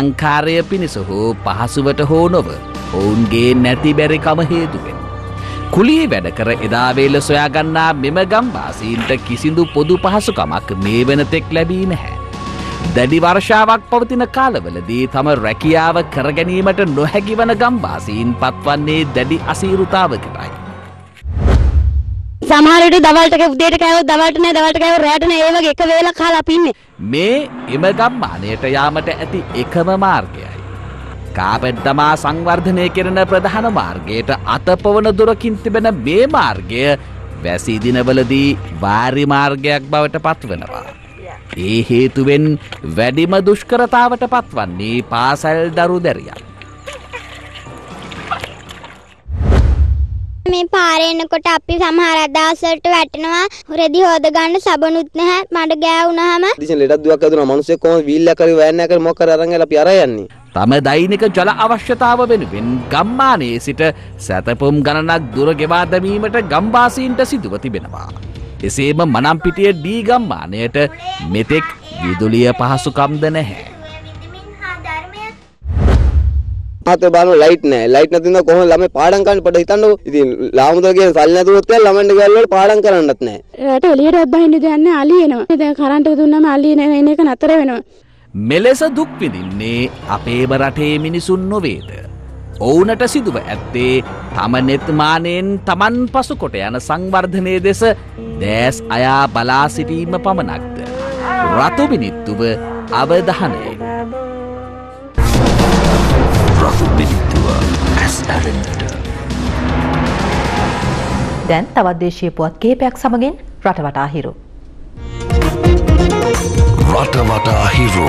අලංකාරය පිණිස හෝ පහසුවට හෝ නොව ඔවුන්ගේ නැති බැරිකම හේතුවෙන්. කුලියේ වැඩ කර එදා වේල සොයාගන්නා මෙම ගම්වාසීන්ට කිසිදු පොදු පහසුකමක් මේ වෙනතෙක් ලැබී නැහැ. දැඩි වර්ෂාවක් පවතින කාලවලදී තම රැකියාව කර ගැනීමට නොහැකි වන ගම්වාසීන් පත්වන්නේ දැඩි අසීරුතාවකටයි. සමහර විට දවල්ට උදේට කෑවොත් දවල්ට නෑ දවල්ට කෑවොත් රැට නෑ ඒ වගේ එක වේලක් කාලා අපි ඉන්නේ. මේ එම ගම්මානයට යාමට ඇති එකම මාර්ගයයි. කාපෙද්දමා සංවර්ධනය කෙරෙන ප්‍රධාන මාර්ගයට අතපවන දුරකින් තිබෙන මේ මාර්ගය වැසි දිනවලදී වාරි මාර්ගයක් බවට පත්වනවා. ඒ හේතුවෙන් වැඩිම දුෂ්කරතාවට පත්වන්නේ පාසල් දරු දැරියන්. මේ පාරේ යනකොට අපි සමහර දවස් වලට වැටෙනවා රෙදි හොද ගන්න සබනුත් නැහැ මඩ ගෑවුනහම ඉතින් ලෙඩක් දුවක් ඇදුණා මිනිස්සෙක් කොහොමද වීල් එක කරේ වෑන් එක කරේ මොකක් කරේ අරන් ගලා අපි අරන් යන්නේ. තම දෛනික ජල අවශ්‍යතාව වෙනුවෙන් ගම්මානයේ සිට සැතපුම් ගණනක් දුර ගෙවා දැමීමට ගම්වාසීන්ට සිදුව තිබෙනවා. එසේම මනම්පිටිය ඩී ගම්මානයට මෙතෙක් විදුලිය පහසුකම්ද නැහැ. අත බලන්න ලයිට් නැහැ. ලයිට් නැතිනම් කොහොමද ළමයි පාඩම් කරන්න පොඩ්ඩක් හිතන්නකෝ. ඉතින් ලාමුදල කියන සල්ලි නැතුවොත් කියලා ළමයින්ට ගාල් වල පාඩම් කරන්නත් නැහැ. රට එළියට බහින්න දෙන්නේ අලි එනවා. දැන් කරන්ට් එක දුන්නාම අලි එන එක නතර වෙනවා. මෙලෙස දුක් විඳින්නේ අපේම රටේ මිනිසුන් නොවේද? ඔවුනට සිදුව ඇත්තේ තම නෙත්මානයෙන් තමන් පසු කොට යන සංවර්ධනයේ දෙස දැස් අයා බලා සිටීම පමණක්ද? රතු මිනිත්තුව අවධානයෙන්. රතු මිනිත්තුව ඇස් ඇරෙන්නට. දැන් තවත් දේශීය පුවත් කිහිපයක් සමගින් රටවටා හිරු. රටවටා හිරු.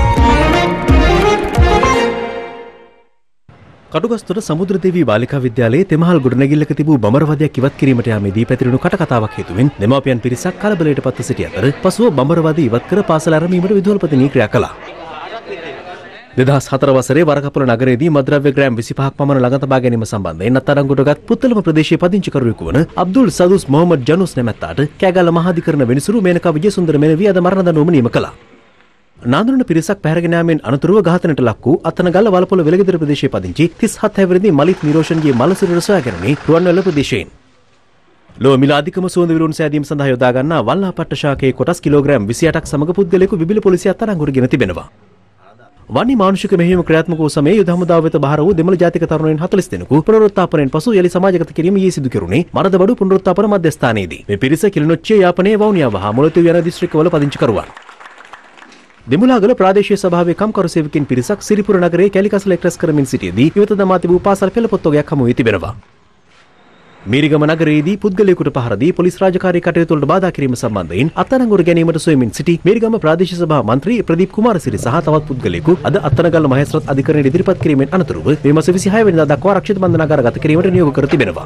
කටුගස්තොට සමුද්‍රදේවී බාලිකා විද්‍යාලයේ තෙමහල් ගොඩනැගිල්ලක තිබූ බඹරවාදයක් ඉවත් කිරීමට යාමේදී පැතිරුණු කටකතාවක් හේතුවෙන් දෙමාපියන් පිරිසක් කලබලයට පත්ව සිටි අතර පසුව බඹරවාද ඉවත් කර පාසල ආරම්භීමට විදුහල්පතිනී ක්‍රියා කළා. දෙදහස් හතර වසරේ වරකපොළ නගරයේදී මද්‍රව්‍ය ග්‍රෑම් විසිපහක් පමණ ළඟ තබා ගැනීම සම්බන්ධයෙන් අත්අඩංගුවටගත් පුත්තලම ප්‍රදේශයේ පදිංචිකරුවෙකු වන අබ්දුල් සදුස් මොහමඩ් ජනුස් නැමැත්තාට කෑගල්ල මහාධිකරණ වෙනසුරු මේනකා විජේසුන්දර මෙනවී අද මරණ දඬුවම නියම කළා. නාඳුනන පිරිසක් පැහැරගෙන යාමෙන් අනතුරුව ඝාතනයට ලක් වූ අත්තනගල්ල වලපොළ වෙලගෙදර ප්‍රදේශයේ පදිංචි තිස් හත් හැවිරිදි මලිත් නිරෝෂන්ගේ මලසිරර සොයාගැනීමේ රුවන්වැල්ල ප්‍රදේශයෙන් ලෝ මිල අධිකම සුවඳ විලවුන් සෑදීම සඳහා යොදා ගන්නා වල්ලාපට්ට ශාකයේ කොටස් කිලෝග්‍රෑම් විසි අටක් සමග පුද්ගලයෙකු විබිල පොලිසිය අත්අඩංගුවට ගෙන තිබෙනවා. වනි මානුෂික මෙහෙයුම ක්‍රියාත්මක වූ සමයේ යුද හමුදාව වෙත බහර වූ දෙමළ ජාතික තරුණයන් හතළිස් දෙනෙකු පුනරුත්ථාපනයෙන් පසු යලි සමාජගත කිරීම ඊයේ සිදු කෙරුණේ මරදබඩු පුනරුත්ථාපන මධ්‍යස්ථානයේදී. මේ පිරිස කිලිනොච්චිය යාපනයේ වවුනියාව හා මුලතිව් යන දිස්ත්‍රික්කවල පදිංචිකරුවන්. දෙමුලාගල ප්‍රාදේශීය සභාවේ කම්කරු සේවකින් පිරිසක් සිරිපුර නගරයේ කැලිකසල එක්රැස් කරමින් සිටියේදී ඉවත දමා තිබූ පාසල් පෙළපොත්තෝගයක් හමු වී තිබෙනවා. මීරිගම නගරයේදී පුද්ගලයෙකුට පහර දී පොලිස් රාජකාරී කටයුතු වලට බාධා කිරීම සම්බන්ධයෙන් අත්අඩංගුවට ගැනීමට සොයමින් සිටි මීරිගම ප්‍රාදේශීය සභා මන්ත්‍රී ප්‍රදීප් කුමාරසිරි සහ තවත් පුද්ගලයෙකු අද අත්අඩංගල්ල මහේස්ත්‍රාත් අධිකරණයට ඉදිරිපත් කිරීමෙන් අනතුරුව මේ මාස විසිහය වෙනිදා දක්වා ආරක්ෂිත බන්ධනාගාරගත කිරීමට නියෝග කර තිබෙනවා.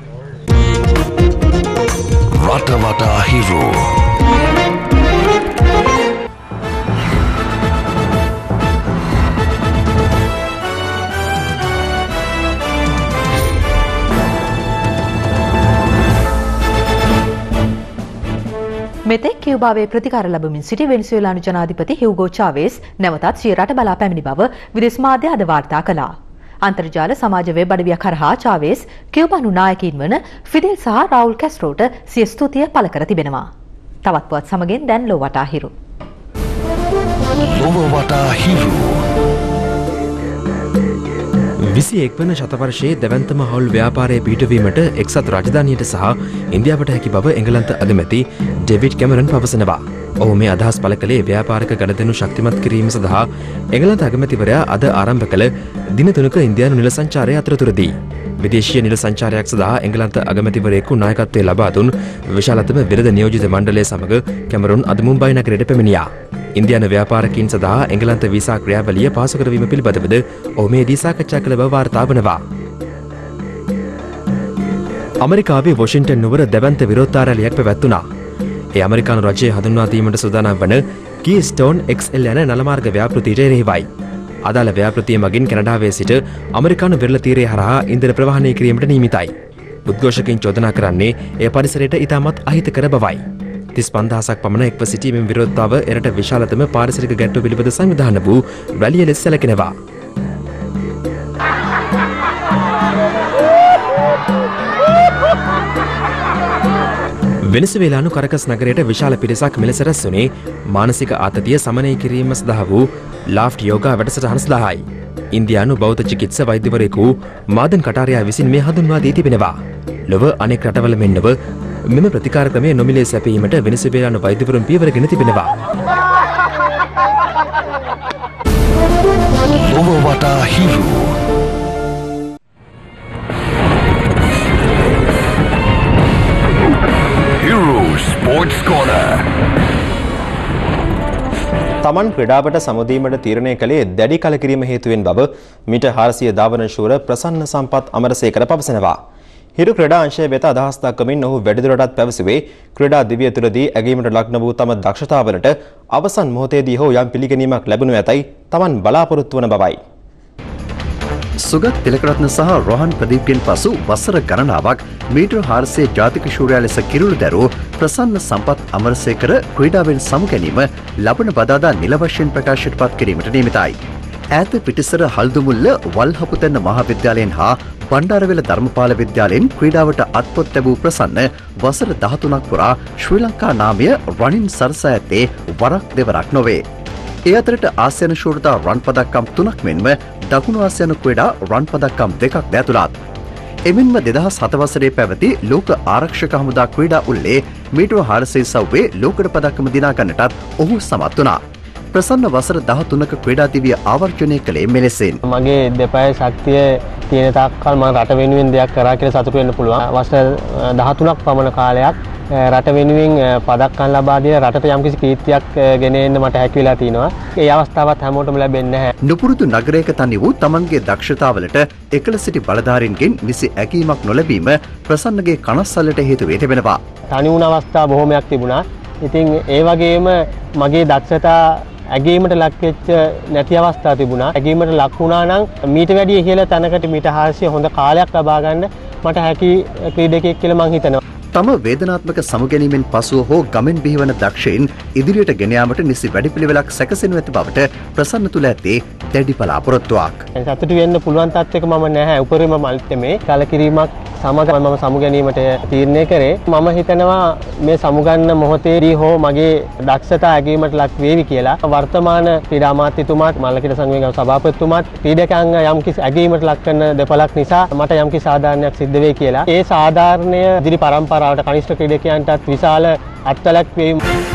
රටවටා හිරු. මෙතෙක් කියුබාවේ ප්‍රතිකාර ලැබමින් සිටි වෙනසුවෙලානු ජනාධිපති හියුගෝ චාවේස් නැවතත් සිය රට බලා පැමිණි බව විදේශ මාධ්‍ය අද වාර්තා කළා. අන්තර්ජාල සමාජ වෙබ් අඩවියක් කරහා චාවේස් කියුබානු නායකයින් වන ෆිදෙල් සහ රාවුල් කැස්ට්‍රෝට සිය ස්තුතිය පළ කර තිබෙනවා. තවත් පුවත් සමගින් දැන් ලොව වටා හිරු. ලොව වටා හිරු. විසි එක් වන ශතවර්ෂයේ දැවැන්තම හවුල් ව්‍යාපාරය පිහිටවීමට එක්සත් රාජධානියට සහ ඉන්දියාවට හැකි බව එංගලන්ත අගමැති ඩෙවිඩ් කැමරන් පවසනවා. ඔහු මේ අදහස් පළ කළේ ව්‍යාපාරික ගනුදෙනු ශක්තිමත් කිරීම සඳහා එංගලන්ත අගමැතිවරයා අද ආරම්භ කළ දින තුනක ඉන්දියානු නිල සංචාරය අතරතුරදී. විදේශීය නිල සංචාරයක් සඳහා එංගලන්ත අගමැතිවරයෙකු නායකත්වය ලබා දුන් විශාලතම විරද නියෝජිත මණ්ඩලය සමග කැමරුන් අද මුම්බයි නගරයට පැමිණියා. ඉන්දියානු ව්‍යාපාරිකයින් සඳහා එංගලන්ත වීසා ක්‍රියාවලිය පහසු කරවීම පිළිබඳවද ඔහු මේදී සාකච්ඡා කළ බව වාර්තා වනවා. ඇමරිකාවේ වොෂින්ටන් නුවර දැවැන්ත විරෝධතා රැලියක් පැවැත්වුණා. ඒ ඇමරිකානු රජය හඳුන්වා දීමට සූදානම් වන කීස්ටෝන් එක්ස් එල් යන නලමාර්ග ව්‍යාපෘතියට එරෙහිවයි. අදාළ ව්‍යාපෘතිය මගින් කැනඩාවේ සිට ඇමරිකානු වෙරළ තීරය හරහා ඉන්ධන ප්‍රවාහනය කිරීමට නියමිතයි. උද්ඝෝෂකයින් චෝදනා කරන්නේ එය පරිසරයට ඉතාමත් අහිතකර බවයි. තිස් පන්දහසක් පමණ එක්ව සිටීමෙන් විරෝධතාව එරට විශාලතම පාරිසරික ගැටලු පිළිබඳ සංවිධාන වූ රැලිය ලෙස සැලකෙනවා. වෙනසුවේලානු කරකස් නගරයට විශාල පිරිසක් මෙලෙස රැස් වුණේ මානසික ආතතිය සමනය කිරීම සඳහා වූ ලාෆ්ට් යෝගා වැඩසටහන සඳහායි. ඉන්දියානු බෞද්ධ චිකිත්ස වෛද්‍යවරයෙකු මාදන් කටාරියා විසින් මේ හඳුන්වා දී තිබෙනවා. ලොව අනෙක් රටවල මෙන්නව මෙම ප්‍රතිකාර ක්‍රමය නොමිලේ සැපීමට වෙනසුවේලානු වෛද්‍යවරුන් පියවරගෙන තිබෙනවා. ඔබ වටා හිරු හිරු ස්පෝර්ට්ස් කෝනර්. තමන් ක්‍රීඩාවට සමුදීමට තීරණය කළේ දැඩි කලකිරීම හේතුවෙන් බව මීටර් හාරසිය ධාවන ශූර ප්‍රසන්න සම්පත් අමරසේකර පවසනවා. හිරු ක්‍රීඩා අංශය වෙත අදහස් දක්වමින් ඔහු වැඩිදුරටත් පැවසුවේ ක්‍රීඩා දිවිය තුළදී ඇගීමට ලක්න වූ තම දක්ෂතාවලට අවසන් මොහොතේදී හෝ යම් පිළිගැනීමක් ලැබුණු ඇතයි තමන් බලාපොරොත්තු වන බවයි. සුගත් තිලකරත්න සහ රෝහන් ප්‍රදීප්ගෙන් පසු වසර ගණනාවක් මීටර් හාරසිය ජාතික ශූරයා ලෙස කිරුළු දැරූ ප්‍රසන්න සම්පත් අමරසේකර ක්‍රීඩාවෙන් සමු ගැනීම ලබන බදාදා නිල වශයෙන් ප්‍රකාශයට පත් කිරීමට නියමිතයි. ඈත පිටිසර හල්දුමුල්ල වල්හපුතැන්න මහාවිද්‍යාලයෙන් හා බණ්ඩාරවෙල ධර්මපාල විද්‍යාලයෙන් ක්‍රීඩාවට අත්පොත් ලැබූ ප්‍රසන්න වසර දහතුනක් පුරා ශ්‍රී ලංකා නාමය රනින් සරසා ඇත්තේ වරක් දෙවරක් නොවේ. ඒ අතරට ආසියානු ශූරතා රන් පදක්කම් තුනක් මෙන්ම දකුණු ආසියානු ක්‍රීඩා රන් පදක්කම් දෙකක් ද ඇතුළත්. එමෙන්ම දෙදහස් හත වසරේ පැවති ලෝක ආරක්ෂක හමුදා ක්‍රීඩා උල්ලේ මීටර් හාරසිය සව්වේ ලෝකඩ පදක්කම දිනා ගන්නටත් ඔහු සමත් වුණා. ප්‍රසන්න වසර දහතුනක ක්‍රීඩා දිවිය ආවර්ජනය කළේ මෙලෙසින්. මගේ දෙපය ශක්තිය තියෙන තාක්කල් මම රට වෙනුවෙන් දෙයක් කරා කියලා සතුටු වෙන්න පුළුවන්. වසර දහතුනක් පමණ කාලයක් රට වෙනුවෙන් පදක්කම් ලබා දීලා රටට යම්කිසි කීර්තියක් ගෙන එන්න මට හැකි වෙලා තිනවා. ඒ අවස්ථාවත් හැමෝටම ලැබෙන්නේ නැහැ. නුපුරුදු නගරයක තනි වූ තමන්ගේ දක්ෂතාවලට එකල සිටි බලධාරීන්ගෙන් නිසි ඇගීමක් නොලැබීම ප්‍රසන්නගේ කනස්සල්ලට හේතු වේ තිබෙනවා. තනි වුණ අවස්ථා බොහොමයක් තිබුණා. ඉතින් ඒ වගේම මගේ දක්ෂතා ඇගීමට ලක් වෙච්ච නැති අවස්ථා තිබුණා. ඇගීමට ලක් වුණා නම් මීට වැඩිය ඉහළ තැනකට මීට හාරසිය හොඳ කාලයක් ලබා ගන්න මට හැකි ක්‍රීඩකයෙක් කියලා මං හිතනවා. තම වේදනාත්මක සමුගැනීමෙන් පසුව හෝ ගමෙන් බිහිවන දක්ෂයින් ඉදිරියට ගෙන යාමට නිසි වැඩපිළිවෙලක් සැකසෙනු ඇති බවට ප්‍රසන්න තුළ ඇත්තේ දැඩි බලාපොරොත්තුවක්. සතුටු වෙන්න පුළුවන් තත්ත්වයක මම නැහැ. උපරිම මට්ටමේ කලකිරීමක් සමග මම සමුගැනීමට තීරණය කරේ. මම හිතනවා මේ සමුගන්න මොහොතේදී හෝ මගේ දක්ෂතා ඇගීමට ලක් වේවි කියලා. වර්තමාන ක්‍රීඩා අමාත්‍යතුමාත් මල්ලකිර සංවේගම් සභාපතිතුමාත් ක්‍රීඩකයන් යම්කිසි ඇගීමට ලක් කරන දෙපළක් නිසා මට යම්කිසි සාධාරණයක් සිද්ධ වෙයි කියලා. ඒ සාධාරණය ඉදිරි පරම්පරාවට කනිෂ්ඨ ක්‍රීඩකයන්ටත් විශාල අත්වලක් වෙයි.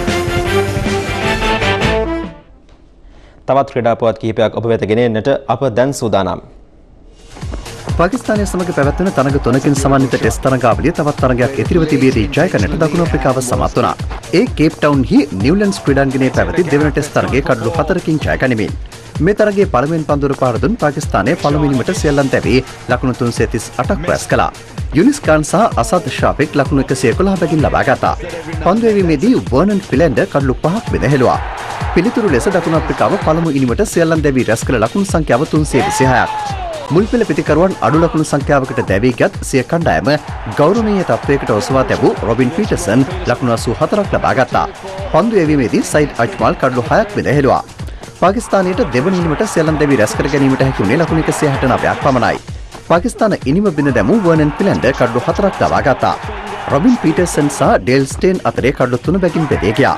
තවත් ක්‍රීඩා පුවත් කිහිපයක් ඔබ වෙත ගෙනෙන්නට අප දැන් සූදානම්. පාකිස්තානය සමග පැවැත්වෙන තරඟ තුනකින් සමන්විත ටෙස්ට් තරඟාවලිය තවත් තරඟයක් ඉතිරිව තිබියදී ජය ගන්නට දකුණු අප්‍රිකාව සමත් වුණා. ඒ කේප් ටවුන්හි නිව්ලන්ඩ්ස් ක්‍රීඩාංගණයේ පැවති දෙවන ටෙස්ට් තරඟයේ කඩලු හතරකින් ජය ගනිමින් මේ තරඟයේ පළමුවෙන් පන්දුර පාර දුන් පාකිස්තානය පළමුවෙනිමට සියල්ලන් තැබී ලකුණු තුන්සිය තිස් අටක් රැස් කළා. යුනිස් ඛාන් සහ අසද් ෂාෆික් ලකුණු එකසිය එකොළහ බැගින් ලබා ගත්තා. පන්දු යැවීමේදී වර්නන් ෆිලැන්ඩර් කඩලු පහක් බෙදහැළුවා. පිළිතුරු ලෙස දකුණු අප්‍රිකාව පළමු ඉනිමට සියල්ලන් දැවී රැස් කළ ලකුණු සංඛ්‍යාව තුන්සිය විසිහයක්. මුල්පෙළ පිතිකරුවන් අඩු ලකුණු සංඛ්‍යාවකට දැවී ගත් සිය කණ්ඩායම ගෞරවනීය තත්ත්වයකට ඔසවා තැබූ රොබින් පීටර්සන් ලකුණු අසූ හතරක් ලබා ගත්තා. පන්දු යැවීමේදී සයිඩ් අජ්මල් කඩලු හයක් බෙදහැළුවා. පාකිස්තානයට දෙවන ඉනිමට සියල්ලන් දැවී රැස් කර ගැනීමට හැකි වුණේ ලකුණු එකසිය හැට නවයක් පමණයි. පාකිස්තාන ඉනිම බිඳ දැමූ වර්නන් ෆිලැන්ඩර් කඩලු හතරක් ලබා ගත්තා. රොබින් පීටර්සන් සහ ඩේල් ස්ටේන් අතරේ කඩලු තුන බැගින් බෙදේ ගියා.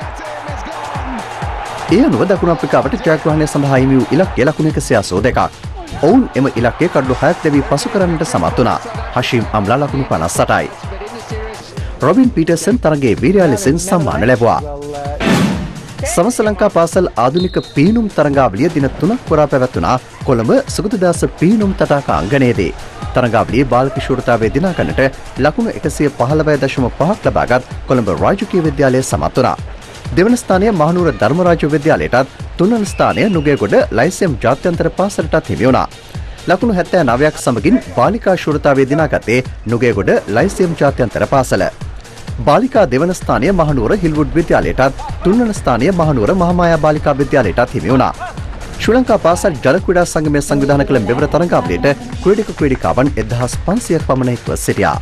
ඒ අනුව දකුණු අප්‍රිකාවට ජයග්‍රහණය සඳහා හිමි වූ ඉලක්කය ලකුණු එකසිය අසූ දෙකක්. ඔවුන් එම ඉලක්කය කඩලු හයක් දැවී පසු කරන්නට සමත් වුණා. හෂීම් අම්ලා ලකුණු පනස් අටයි. රොබින් පීටර්සන් තරගයේ වීරයා ලෙසින් සම්මාන ලැබුවා. සමස්ත ලංකා පාසල් ආධුනික පීනුම් තරඟාවලිය දින තුනක් පුරා පැවැත්වුණා කොළඹ සුගතදාස පීනුම් තටාක අංගණයේදී. තරඟාවලියේ බාල කිශෝරතාවය දිනා ගන්නට ලකුණු එකසිය පහළොව දශම පහක් ලබාගත් කොළඹ රාජකීය විද්‍යාලය සමත් වුණා. දෙවන ස්ථානය මහනුවර ධර්මරාජ විද්‍යාලයටත් තුන්වන ස්ථානය නුගේගොඩ ලයිසෙම් ජාත්‍යන්තර පාසලටත් හිමි වුණා. ලකුණු හැත්තෑ නවයක් සමගින් බාලිකා ශූරතාවය දිනාගත්තේ නුගේගොඩ ලයිසෙම් ජාත්‍යන්තර පාසල. බාලිකා දෙවන ස්ථානය මහනුවර හිල්වුඩ් විද්‍යාලයටත් තුන්වන ස්ථානය මහනුවර මහාමායා බාලිකා විද්‍යාලයටත් හිමි වුණා. ශ්‍රී ලංකා පාසල් ජල ක්‍රීඩා සංගමය සංවිධානය කළ මෙවර තරඟාවලියට ක්‍රීඩක ක්‍රීඩිකාවන් එක්දහස් පන්සියයක් පමණ එක්ව සිටියා.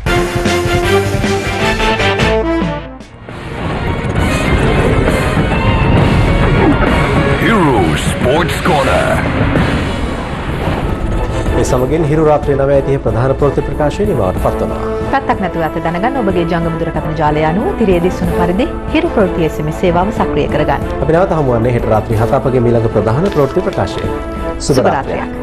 Sports corner. මේ සමගින් හිරු රාත්‍රී නවය තිහ ප්‍රධාන ප්‍රවෘත්ති ප්‍රකාශය නිමවට පත්වනවා. පැත්තක් නැතුව අත දැනගන්න ඔබගේ ජංගම දුරකථන ජාලය අනුව තිරේ දිස්වන පරිදි හිරු ප්‍රවෘත්ති එස් එම් එස් සේවාව සක්‍රිය කරගන්න. අපි නැවත හමු වන්නේ හෙට රාත්‍රී හත අපගේ මීළඟ ප්‍රධාන ප්‍රවෘත්ති ප්‍රකාශය. සුබ රාත්‍රියක්.